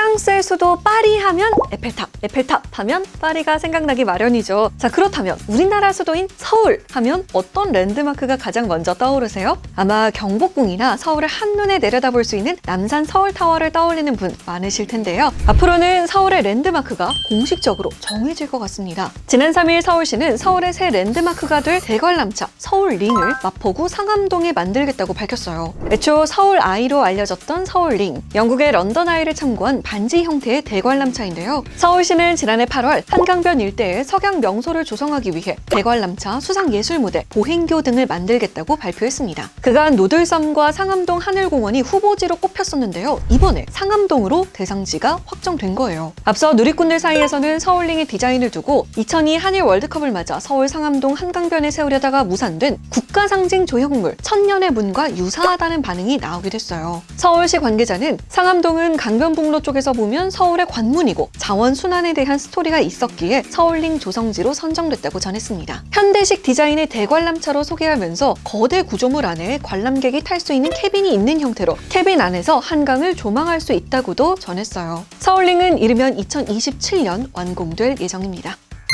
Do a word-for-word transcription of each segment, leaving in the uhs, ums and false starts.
프랑스의 수도 파리 하면 에펠탑, 에펠탑 하면 파리가 생각나기 마련이죠. 자, 그렇다면 우리나라 수도인 서울 하면 어떤 랜드마크가 가장 먼저 떠오르세요? 아마 경복궁이나 서울을 한눈에 내려다볼 수 있는 남산 서울타워를 떠올리는 분 많으실 텐데요. 앞으로는 서울의 랜드마크가 공식적으로 정해질 것 같습니다. 지난 삼 일 서울시는 서울의 새 랜드마크가 될 대관람차 서울링을 마포구 상암동에 만들겠다고 밝혔어요. 애초 서울 아이로 알려졌던 서울링, 영국의 런던 아이를 참고한 반지 형태의 대관람차인데요. 서울시는 지난해 팔월 한강변 일대에 석양 명소를 조성하기 위해 대관람차, 수상예술무대, 보행교 등을 만들겠다고 발표했습니다. 그간 노들섬과 상암동 하늘공원이 후보지로 꼽혔었는데요. 이번에 상암동으로 대상지가 확정된 거예요. 앞서 누리꾼들 사이에서는 서울링의 디자인을 두고 이천이 한일 월드컵을 맞아 서울 상암동 한강변에 세우려다가 무산된 국가상징 조형물 천년의 문과 유사하다는 반응이 나오기도 했어요. 서울시 관계자는 상암동은 강변북로 쪽에서 보면 서울의 관문이고 자원순환에 대한 스토리가 있었기에 서울링 조성지로 선정됐다고 전했습니다. 현대식 디자인의 대관람차로 소개하면서 거대 구조물 안에 관람객이 탈 수 있는 캐빈이 있는 형태로 캐빈 안에서 한강을 조망할 수 있다고도 전했어요. 서울링은 이르면 이천이십칠 년 완공될 예정입니다.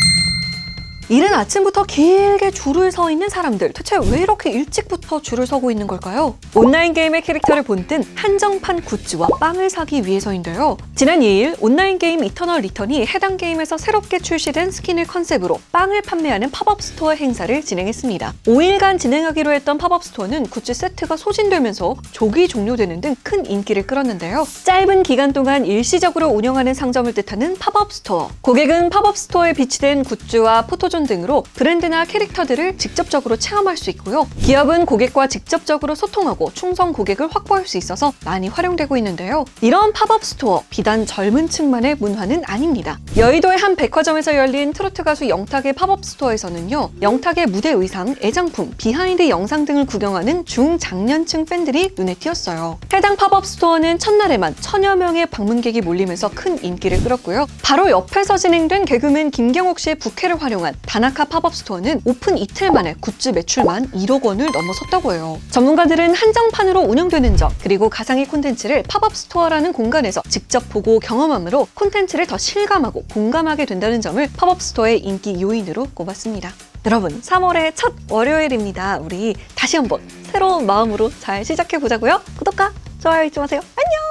이른 아침부터 길게 줄을 서 있는 사람들, 대체 왜 이렇게 일찍부터 줄을 서고 있는 걸까요? 온라인 게임의 캐릭터를 본뜬 한정판 굿즈와 빵을 사기 위해서인데요. 지난 이 일 온라인 게임 이터널 리턴이 해당 게임에서 새롭게 출시된 스킨을 컨셉으로 빵을 판매하는 팝업 스토어 행사를 진행했습니다. 오 일간 진행하기로 했던 팝업 스토어는 굿즈 세트가 소진되면서 조기 종료되는 등 큰 인기를 끌었는데요. 짧은 기간 동안 일시적으로 운영하는 상점을 뜻하는 팝업 스토어. 고객은 팝업 스토어에 비치된 굿즈와 포토존 등으로 브랜드나 캐릭터들을 직접적으로 체험할 수 있고요. 기업은 고객과 직접적으로 소통하고 충성 고객을 확보할 수 있어서 많이 활용되고 있는데요. 이런 팝업 스토어, 비단 젊은 층만의 문화는 아닙니다. 여의도의 한 백화점에서 열린 트로트 가수 영탁의 팝업 스토어에서는요. 영탁의 무대 의상, 애장품, 비하인드 영상 등을 구경하는 중장년층 팬들이 눈에 띄었어요. 해당 팝업 스토어는 첫날에만 천여 명의 방문객이 몰리면서 큰 인기를 끌었고요. 바로 옆에서 진행된 개그맨 김경옥 씨의 부캐를 활용한 다나카 팝업 스토어는 오픈 이틀 만에 굿즈 매출만 일억 원을 넘어섰다고 해요. 전문가들은 한정판으로 운영되는 점, 그리고 가상의 콘텐츠를 팝업 스토어라는 공간에서 직접 보고 경험함으로 콘텐츠를 더 실감하고 공감하게 된다는 점을 팝업 스토어의 인기 요인으로 꼽았습니다. 여러분, 삼월의 첫 월요일입니다. 우리 다시 한번 새로운 마음으로 잘 시작해보자고요. 구독과 좋아요 잊지 마세요. 안녕!